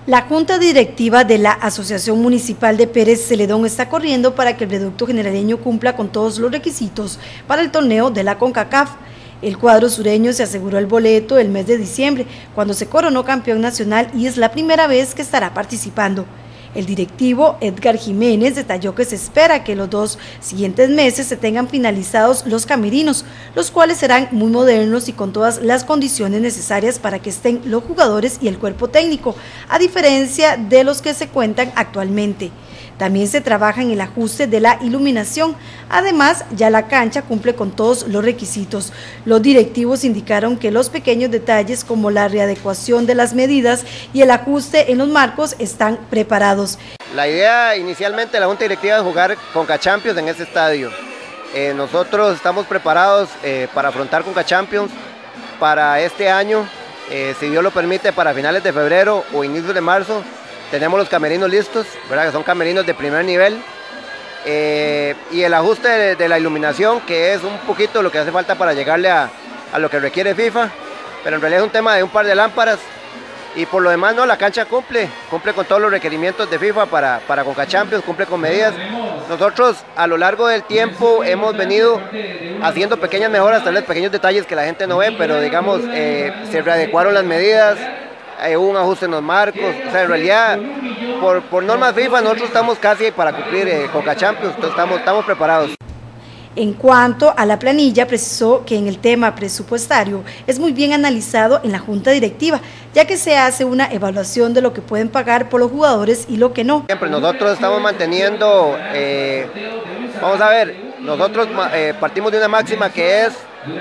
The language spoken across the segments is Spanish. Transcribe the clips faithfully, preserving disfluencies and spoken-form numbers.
La Junta Directiva de la Asociación Municipal de Pérez Celedón está corriendo para que el reducto generaleño cumpla con todos los requisitos para el torneo de la CONCACAF. El cuadro sureño se aseguró el boleto el mes de diciembre, cuando se coronó campeón nacional, y es la primera vez que estará participando. El directivo Edgar Jiménez detalló que se espera que los dos siguientes meses se tengan finalizados los camerinos, los cuales serán muy modernos y con todas las condiciones necesarias para que estén los jugadores y el cuerpo técnico, a diferencia de los que se cuentan actualmente. También se trabaja en el ajuste de la iluminación. Además, ya la cancha cumple con todos los requisitos. Los directivos indicaron que los pequeños detalles como la readecuación de las medidas y el ajuste en los marcos están preparados. La idea inicialmente de la Junta Directiva es jugar CONCACHAMPIONS en este estadio. Eh, nosotros estamos preparados eh, para afrontar CONCACHAMPIONS para este año, eh, si Dios lo permite, para finales de febrero o inicios de marzo. Tenemos los camerinos listos, ¿verdad? Que son camerinos de primer nivel, eh, y el ajuste de, de la iluminación, que es un poquito lo que hace falta para llegarle a, a lo que requiere FIFA, pero en realidad es un tema de un par de lámparas, y por lo demás no, la cancha cumple, cumple con todos los requerimientos de FIFA para, para CONCACHAMPIONS, cumple con medidas. Nosotros a lo largo del tiempo hemos venido haciendo pequeñas mejoras, tal vez pequeños detalles que la gente no ve, pero digamos, eh, se readecuaron las medidas. Hay un ajuste en los marcos, o sea, en realidad, por, por normas FIFA, nosotros estamos casi para cumplir eh, CONCACHAMPIONS, entonces estamos, estamos preparados. En cuanto a la planilla, precisó que en el tema presupuestario es muy bien analizado en la Junta Directiva, ya que se hace una evaluación de lo que pueden pagar por los jugadores y lo que no. Siempre nosotros estamos manteniendo, eh, vamos a ver, nosotros eh, partimos de una máxima que es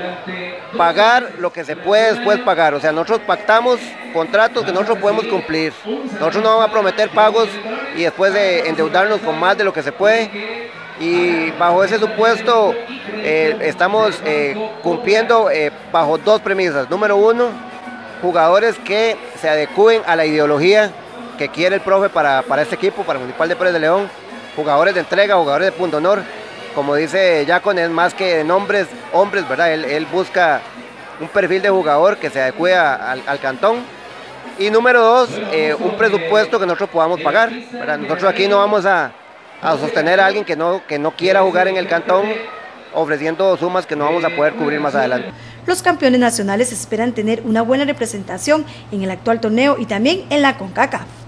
pagar lo que se puede después pagar, o sea, nosotros pactamos contratos que nosotros podemos cumplir, nosotros no vamos a prometer pagos y después de endeudarnos con más de lo que se puede, y bajo ese supuesto eh, estamos eh, cumpliendo eh, bajo dos premisas. Número uno, jugadores que se adecúen a la ideología que quiere el profe para, para este equipo, para el Municipal de Pérez de León, jugadores de entrega, jugadores de punto honor. Como dice Jacon, es más que de nombres, hombres, ¿verdad? Él, él busca un perfil de jugador que se adecue al, al cantón. Y número dos, eh, un presupuesto que nosotros podamos pagar, ¿verdad? Nosotros aquí no vamos a, a sostener a alguien que no, que no quiera jugar en el cantón, ofreciendo sumas que no vamos a poder cubrir más adelante. Los campeones nacionales esperan tener una buena representación en el actual torneo y también en la CONCACAF.